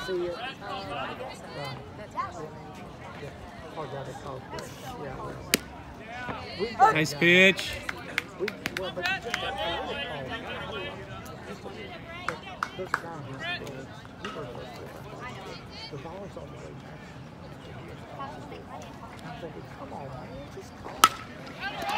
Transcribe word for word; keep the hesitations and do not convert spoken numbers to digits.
see it? Uh, I guess so. Right. That's actually Yeah. Oh, got it called for it. Yeah. Well. We Nice got pitch. We, well, but you just got to really call. There's a guy who's big. He goes to the ball's on the way back. I'm thinking, come on, man, just call.